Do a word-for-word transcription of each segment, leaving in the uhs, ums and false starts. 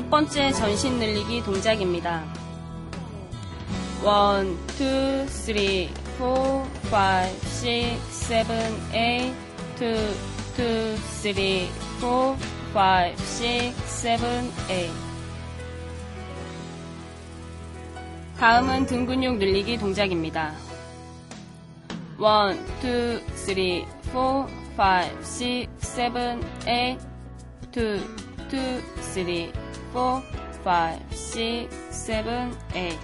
첫 번째 전신 늘리기 동작입니다. 원, 투, 쓰리, 포, 파이브, 식스, 세븐, 에잇, 투, 투, 쓰리, 포, 파이브, 식스, 세븐, 에잇. 다음은 등 근육 늘리기 동작입니다. 원, 투, 쓰리, 포, 파이브, 식스, 세븐, 에잇, 투, 투, 쓰리, 포, 파이브, 식스, 세븐, 에잇.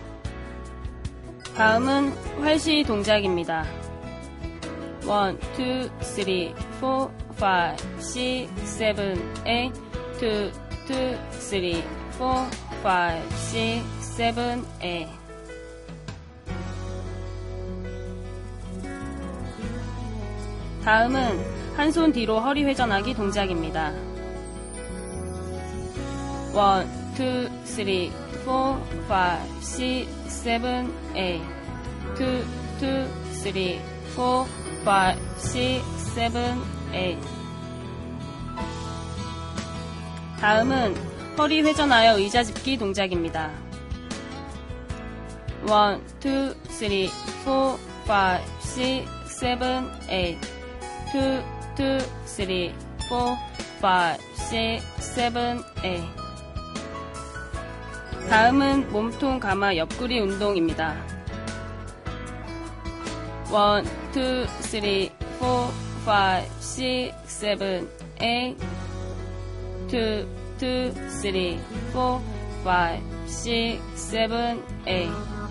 다음은 활시 동작입니다. 원, 투, 쓰리, 포, 파이브, 식스, 세븐, 에잇, 투, 투, 쓰리, 포, 파이브, 식스, 세븐, 에잇. 다음은 한 손 뒤로 허리 회전하기 동작입니다. 원, 투, 쓰리, 포, 파이브, 식스, 세븐, 에잇, 투, 투, 쓰리, 포, 파이브, 식스, 세븐, 에잇. 다음은 허리 회전하여 의자 짚기 동작입니다. 원, 투, 쓰리, 포, 파이브, 식스, 세븐, 에잇, 투, 투, 쓰리, 포, 파이브, 식스, 세븐, 에잇. 다음은 몸통 가마 옆구리 운동입니다. 원, 투, 쓰리, 포, 파이브, 식스, 세븐, 에잇, 투, 투, 쓰리, 포, 파이브, 식스, 세븐, 에잇.